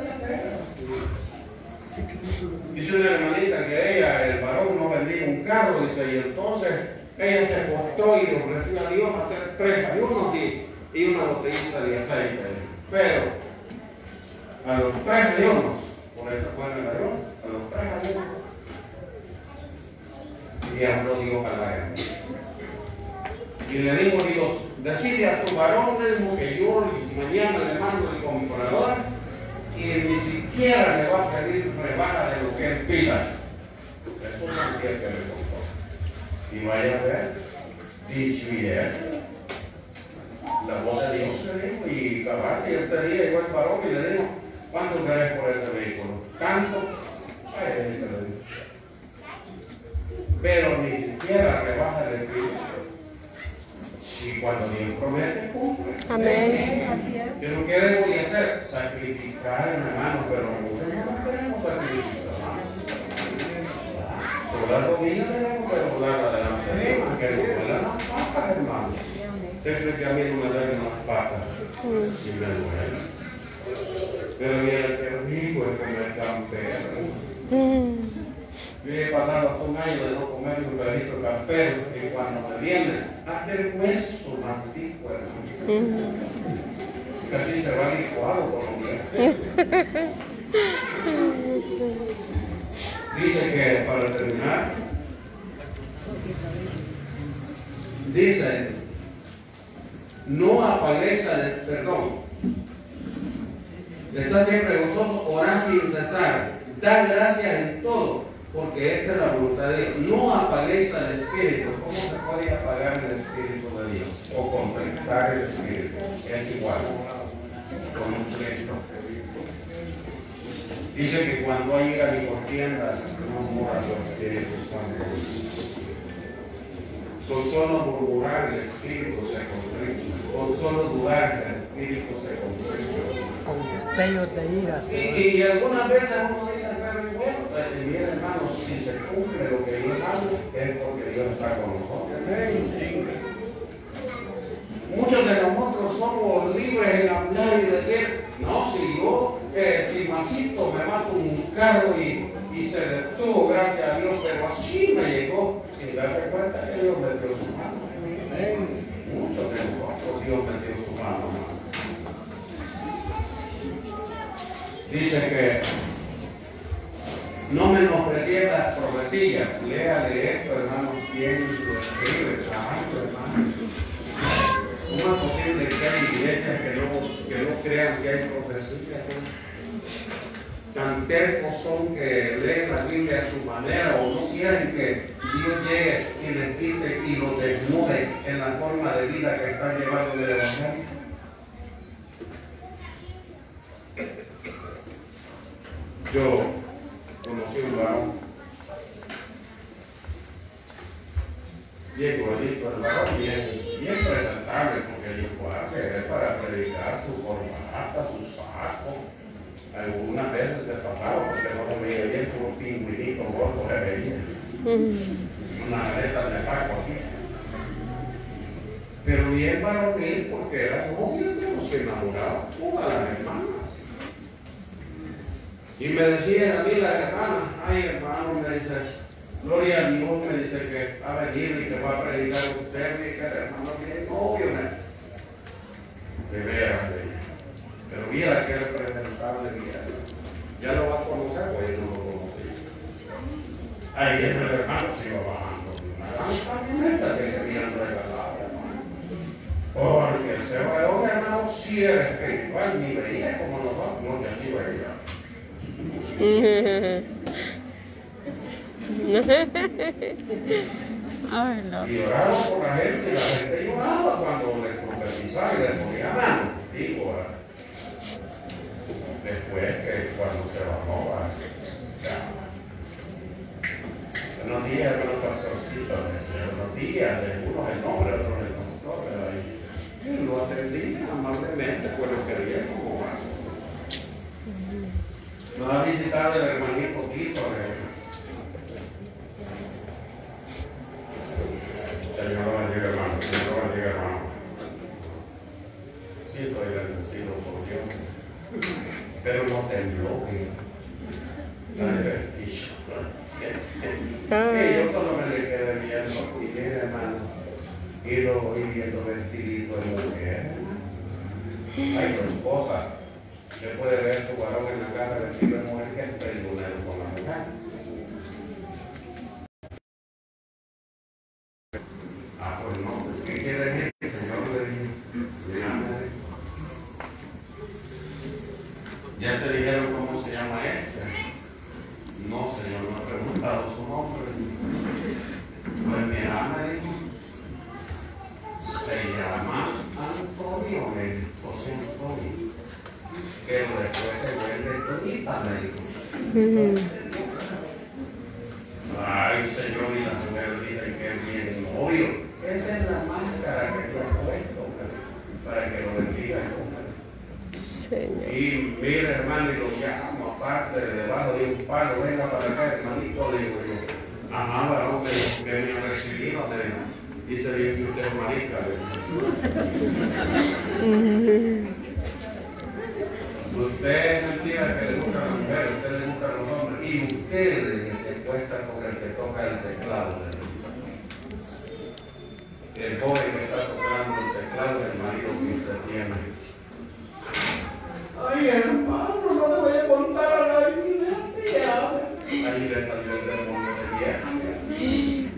Dice una hermanita que ella, el varón, no vendía un carro, dice, y entonces ella se postró y le ofreció a Dios hacer tres ayunos y, y una botellita de aceite. Pero a los tres ayunos, por eso fue el ayuno, a los tres ayunos, y habló Dios a la gente. Y le dijo Dios, decide a tu varón que yo mañana le mando el comprador y ni siquiera le va a pedir rebaja de lo que él pida. Eso no quiere que le contó. Y vaya a ver, dicho y hecho, la voz de Dios se dijo, y cabal, y este día llegó el varón y le dijo, ¿cuánto querés por este vehículo? ¿Tanto? Ay, él le dijo. Pero ni siquiera rebaja del espíritu. Y cuando Dios promete, cumple. Amén. ¿Qué no queremos de hacer? Sacrificar, hermano, pero nosotros no queremos sacrificar. Doblar rodillas tenemos que doblarla delante de Dios, porque no duele las patas, hermano. Usted cree que a mí no me duelen las patas, sí me duelen. Pero mira qué rico es comer campero. Yo he pasado un año de no comer un pedacito campero y cuando me viene, aquel hueso más rico, hermano. Casi se va licuado por un día. Dice que, para terminar, dice, no apaguéis al, perdón, está siempre gozoso, orad sin cesar, da gracias en todo, porque esta es la voluntad de Dios. No apaguéis al Espíritu. ¿Cómo se puede apagar el Espíritu de Dios? O contristar el Espíritu. Es igual. Con un Cristo. Dice que cuando hay ira y contiendas, no mora su Espíritu Santo. Con solo murmurar el Espíritu se contrista. Con solo dudar el Espíritu se contrista. Con destellos de ira. Y, y algunas veces uno dice, bueno, bien, hermanos, si se cumple lo que Dios hace, es porque Dios está con nosotros. Muchos de nosotros somos libres en hablar y decir, no, si yo, eh, si Masito me mata un carro y, y se detuvo, gracias a Dios, pero así me llegó, sin darse cuenta que Dios metió su mano. Muchos de nosotros Dios metió su mano. Dice que no menosprecié las profecías. Léale esto, hermanos, quién lo escribe. Ay, hermano. ¿Cómo es posible que hay iglesias que no, que no crean que hay profecías? Tan tercos son que leen la Biblia a su manera o no quieren que Dios llegue y les quite y los desnude en la forma de vida que están llevando el Evangelio. Yo conocí un varón bien igualito el varón, bien, bien presentable, porque dijo, ah, que es para predicar su corbata, su saco. Algunas veces se pasaba porque no se veía bien, como un pingüinito gordo se veía. Una aleta de saco aquí. Pero bien varonil porque era novio de los que enamoraban todas las hermanas. Y me decía a mí la hermana, ay hermano, me dice, gloria a Dios, me dice que ha venido y que va a predicar usted, y que el hermano tiene novio, me. De veras, de ella. Pero mira que representable, mira. Ya lo va a conocer, pues yo no lo conocí. Ahí el hermano se iba bajando una gran camioneta que le habían regalado, hermano. Porque ese varón, hermano, sí era espiritual, ni veía como nosotros, no, que así veía. Ay, no. Y oraba por la gente, y la gente lloraba cuando le profetizaba y le ponía mano. Digo, después que cuando se bajó, ya. Buenos días, hermanos pastorcitos, buenos días, de unos el nombre, otros el pastor, y lo atendía amablemente, pues lo quería como más. Nos ha visitado el hermanito Tito, Señor, no bendiga, hermano, Señor, no bendiga, hermano. Sí, estoy bendecido por Dios, pero no tembló, que yo solo me le quedé viendo, y mira, hermano, y lo voy viendo vestidito de mujer. Ay, tu esposa. Usted puede ver tu varón en la casa vestido de mujer que es perdonero con la mujer. Ah, pues no. ¿Qué quiere decir? El Señor le dijo, ¿ya te dijeron cómo se llama este? No, Señor, no he preguntado su nombre. Pues mi ama dijo, se llama Antonio, me dijo, José Antonio. Pero después se vuelve Tonita, me dijo. Ay, Señor, y la mujer dice que es bien novio. Esa es la máscara que yo he puesto para que lo bendiga. Señor. Y mira, hermano, y lo llamo aparte de debajo de un palo, venga para acá, hermanito, le digo yo. Ajá, varón, me dijo que me ha recibido, me dijo. Dice bien que usted es marica, usted es mentira que le gusta a la mujer, usted le gusta a los hombres, y usted se cuesta con el que toca el teclado. El joven que está tocando el teclado es el marido que usted tiene. Ay, hermano, no le voy a contar a la iglesia. Ahí le salió el demonio de viernes.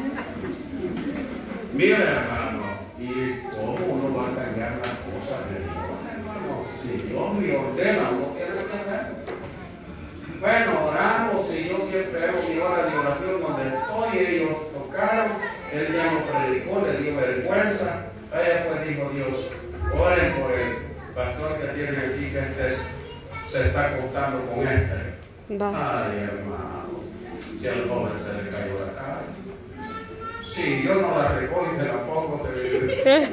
Mira, hermano, y cómo uno va a cambiar las cosas de Dios, hermano. Si Dios me ordena, uno tiene que hacer. Bueno, oramos y yo siempre hago mi hora de oración donde estoy, ellos tocaron, él ya no predicó, le dio vergüenza. Ella pues dijo, Dios, oren por el pastor que tiene aquí, que este se está acostando con este. Va. Ay, hermano, si al joven se le cayó la cara. Si yo no la recojo y se la pongo, se le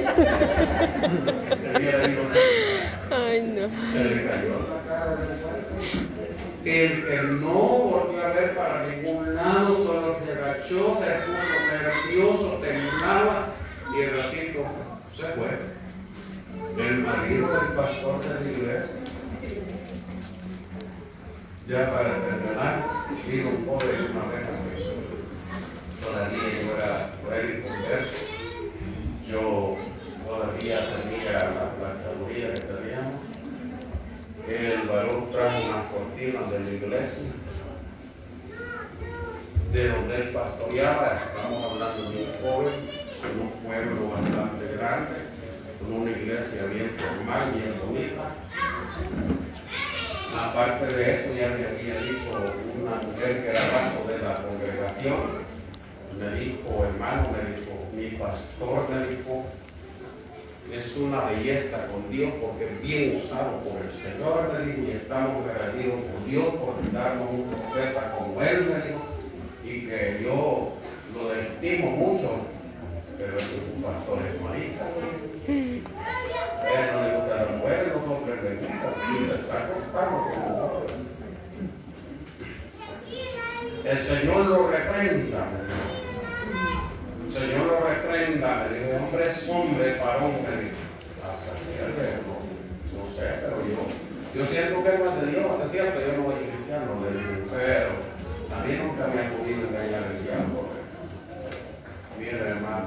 Ay, no. Se le cayó la cara del cuerpo. El que no volvió a ver para ningún lado, solo se agachó, se puso nervioso, temblaba y el ratito se fue. El marido del pastor de la iglesia. Ya para terminar, vino un pobre una vez a mí. Todavía yo era fuera y converso. Yo todavía tenía la planchaduría que teníamos. El varón trajo unas cortinas de la iglesia, de donde él pastoreaba. Estamos hablando de un joven, en un pueblo bastante grande, con una iglesia bien formal, bien bonita. Aparte de eso, ya me había dicho una mujer que era vaso de la congregación. Me dijo, hermano, me dijo, mi pastor me dijo, es una belleza con Dios porque es bien usado por el Señor, me dijo, y estamos agradecidos por Dios por darnos un profeta como él, me dijo, y que yo lo estimo mucho pero es un pastor es marista. A él no le gustan las mujeres, los hombres le gustan, y se está acostando como hombre. El Señor lo reprenda. El Señor lo reprenda. Le digo, hombre es hombre, varón, me dijo. Hasta que no, no sé, pero yo, yo siento que es más de Dios, es cierto, yo no soy cristiano, le digo, pero a mí nunca me ha podido engañar el diablo. Mire, hermano,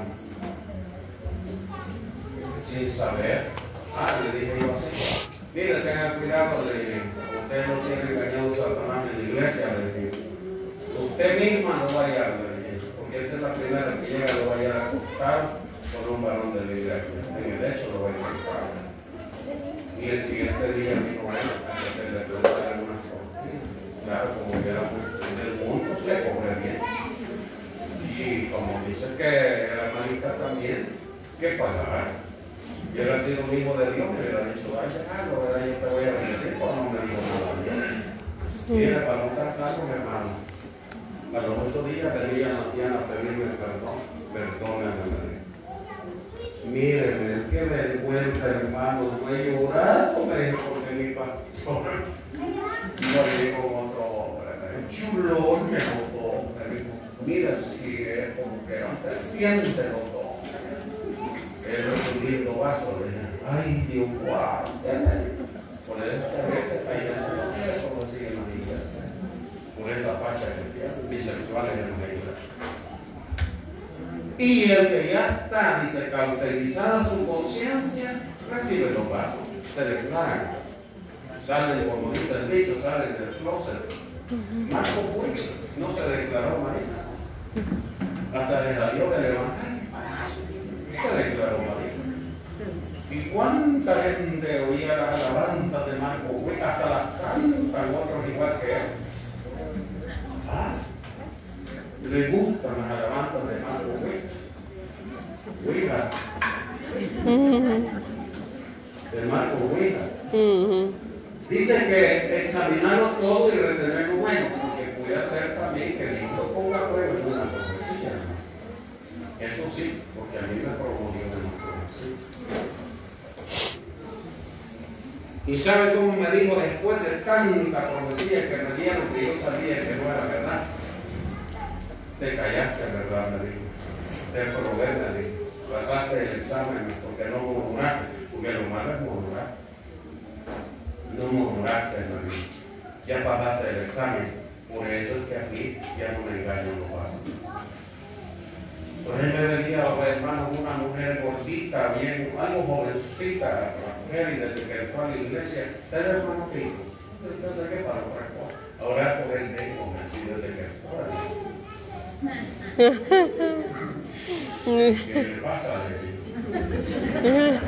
sin saber, ah, le dije yo así, mire, tenga cuidado, le dije, usted no tiene engañado a Satanás en la iglesia, le dije. Usted misma no vaya a ver, porque esta es la primera que llega, lo vaya a acostar con un varón de la iglesia. En el hecho lo vaya a acostar. Y el siguiente día dijo, bueno, que le pregunté algunas cosas. Claro, como que era en el mundo, le cobré bien. Y como dice que era hermanita también, ¿qué pasará? Y él ha sido un hijo de Dios, me hubiera dicho, ay, déjalo, ¿verdad? Yo te voy a decir, pues no me dijo nada bien. Y era para no estar claro, mi hermano. A los ocho días venía la Diana a pedirme perdón, perdóname. Mírenme, qué vergüenza, hermano, no he llorado, me dijo, porque mi pastor no le dijo con otro hombre, me dijo, chulón, me notó, me dijo, mira si es como que era un serpiente los dos. Eso es un lindo vaso, le dije, ay Dios, guau, por eso te ves, ahí en la tierra, como siguen las iglesias. Por esa facha que bisexuales en la iglesia. Y el que ya está, dice, cauterizada su conciencia, recibe los pasos, se declaran, salen, como dice el dicho, salen del closet. Marco Puig no se declaró marina, hasta le salió del evangelio, se declaró marina. ¿Y cuánta gente oía las alabanzas de Marco Puig? Hasta las cantan otros igual que él. Ah, le gustan las alabanzas de Marco Huila. De Marco Huila. Dice que examinarlo todo y retener lo bueno, porque puede ser también que el hijo ponga a prueba en una profecía. Eso sí, porque a mí me promovió en una profecía. Y sabe cómo me dijo después de tanta profecía que me dieron que yo sabía que no era verdad. Te callaste, ¿verdad? Me dijo. Te probé, me dijo. Pasaste el examen porque no murmuraste, porque lo malo es murmurar. No murmuraste, me dijo. Ya pasaste el examen. Por eso es que aquí ya no me engaño, no pasa. Por él me venía, hermano, una mujer gordita, bien, algo jovencita, la mujer, y desde que fue a la iglesia, está el hermano Pico. Entonces, ¿qué para otra cosa? Ahora por él tengo, así desde que fue. ¿Qué le pasa a él?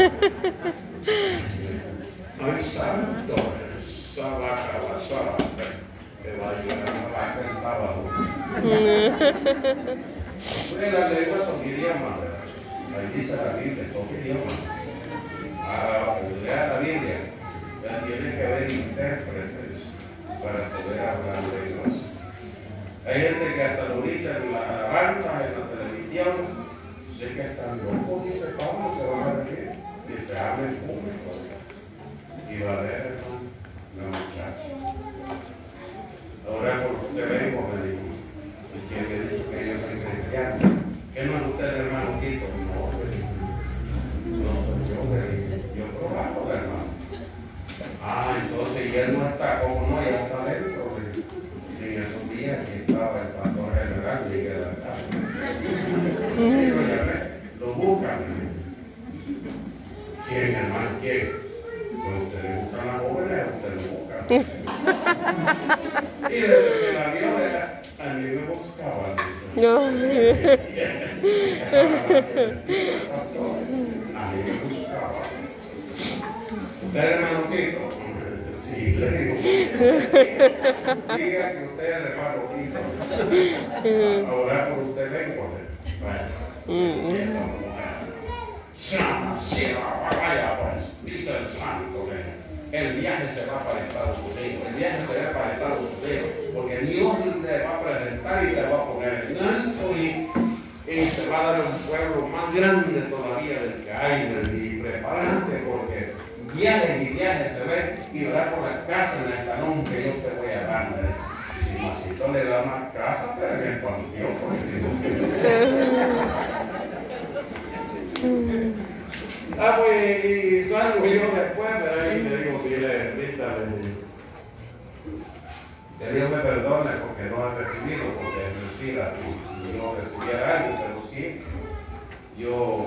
Ay, santo, esa vaca, esa vaca, que va a llegar a la vaca en sábado. La lengua son idiomas, ahí dice la Biblia, son idiomas. Ah, lea la Biblia, ya tiene que haber intérpretes para poder hablar lenguas. Hay gente que hasta lo dice en la alabanza, en la televisión, sé que están locos, dice Pablo, se van a decir, si se habla en público. Y va a ver, hermano, la muchacha. Ahora por usted vengo, me dijo. Y que le dicho que yo soy cristiano. ¿Qué no es usted, hermano Quito? No, no soy yo, yo probado, hermano. Ah, entonces, y él no está como no, ya está dentro. Y en esos días que estaba el pastor general, llegué a la casa. Y lo llamé, lo buscan. ¿Quién, hermano? ¿Quién? Pues usted le buscan a las jóvenes, usted lo busca. Y desde que la vio, era. A mí me buscaba, dice. No. A mí me buscaba. ¿Usted es hermano Quito? Sí, le digo. Diga que usted es hermano Quito. Ahora por usted vengo. Bueno, esa mujer. Dice el santo, el viaje se va para Estados Unidos, el viaje se va para Estados Unidos, porque Dios te va a presentar y te va a poner en alto y, y te va a dar un pueblo más grande todavía del que hay, y prepárate porque viajes y viajes se ven y verás por la casa en el canón que yo te voy a dar. Si Masito le da una casa, pero en el panteón, ah, pues, y salgo yo después, ¿verdad? Y le digo, mire, Rita, que Dios me perdone porque no he recibido, porque es mentira, y yo recibiera algo, pero sí, yo,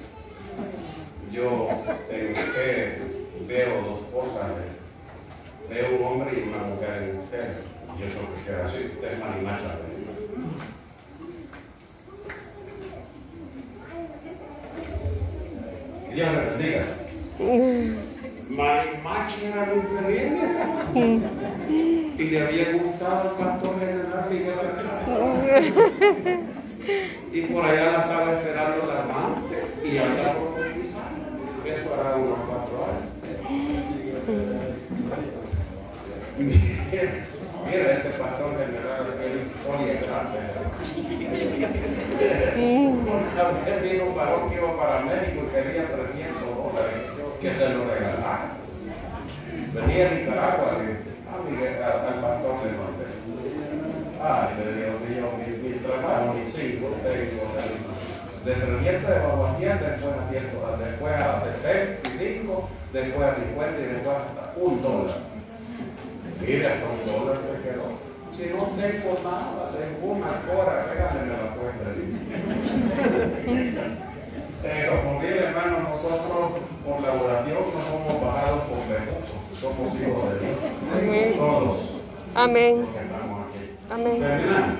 yo tengo que, veo dos cosas, veo un hombre y una mujer en usted, y eso que queda así, usted es marimacha. Dios le bendiga. Marimachi era la inferior y le había gustado el pastor general Miguel. Y por allá la estaba esperando la amante y anda profetizando. Eso hará unos cuatro años. Mira, este pastor general tiene historia grande. Una vez vino un varón que iba para México y quería trescientos dólares que se lo regalara. Venía a Nicaragua, a Miguel, al pastor del norte. Ay, le digo, Dios, mi, mi trabajo, mis hijos, tengo de trescientos de Baguatián, después a cien, después a setenta y cinco, después a cincuenta y después hasta un dólar. Mira, hasta un dólar se quedó. Si no tengo nada, tengo una hora, regálenme la cuenta. Pero como bien, hermano, nosotros por la oración no somos bajados por recursos, somos hijos de Dios. Amén. Todos. Amén. Los que estamos aquí. Amén. Terminamos.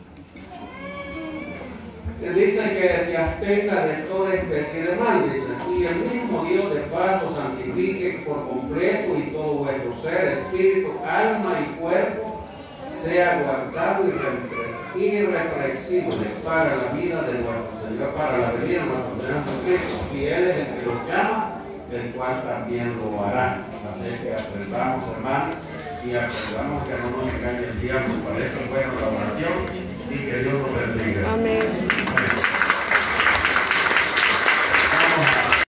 Dice que se abstenga de toda especie de mal, dice, y el mismo Dios de paz los santifique por completo y todo vuestro ser, espíritu, alma y cuerpo sea guardado y irreprensible para la vida de nuestro Señor, para la venida de nuestro Señor Jesucristo, y Él es el que los llama, el cual también lo hará. Así que aprendamos, hermanos, y aprendamos que no nos engañe el diablo. Para eso es bueno la oración y que Dios nos bendiga. Amén.